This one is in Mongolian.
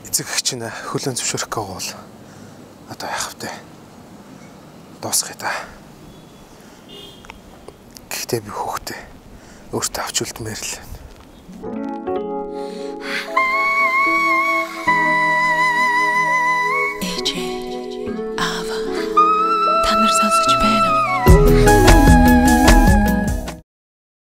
эцэг эх чинь хөлөө зөвшөөрөхгүй бол одоо яах вэ? Дуусгая та. Гэхдээ би хүүхдээ өөртөө авч үлдмээр л.